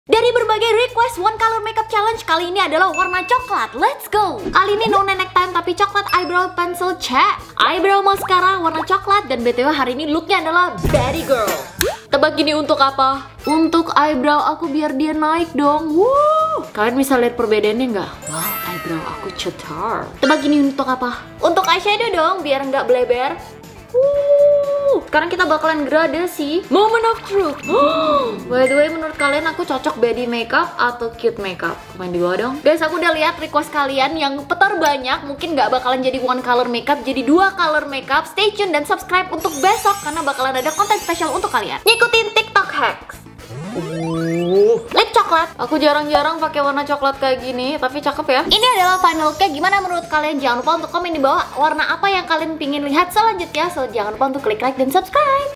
Dari berbagai request One Color Makeup Challenge, kali ini adalah warna coklat. Let's go! Kali ini no nenek time tapi coklat eyebrow pencil check, eyebrow mascara warna coklat, dan BTW hari ini looknya adalah baddie girl. Tebak gini untuk apa? Untuk eyebrow aku biar dia naik dong. Wuh! Kalian bisa lihat perbedaannya nggak? Wow, eyebrow aku cetar. Tebak gini untuk apa? Untuk eyeshadow dong, biar nggak bleber. Sekarang kita bakalan gradasi moment of truth. By the way, menurut kalian aku cocok baddie makeup atau cute makeup? Komen di bawah dong. Guys, aku udah lihat request kalian yang petar banyak. Mungkin nggak bakalan jadi one color makeup, jadi dua color makeup. Stay tune dan subscribe untuk besok karena bakalan ada konten spesial untuk kalian. Ngikutin TikTok hacks. Lip coklat. Aku jarang-jarang pakai warna coklat kayak gini, tapi cakep ya. Ini adalah final looknya. Gimana menurut kalian? Jangan lupa untuk komen di bawah warna apa yang kalian pingin lihat selanjutnya. So jangan lupa untuk klik like dan subscribe.